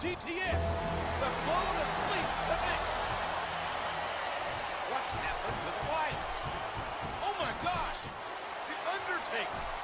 GTS. The blown asleep connects. What's happened to the lights? Oh my gosh! The Undertaker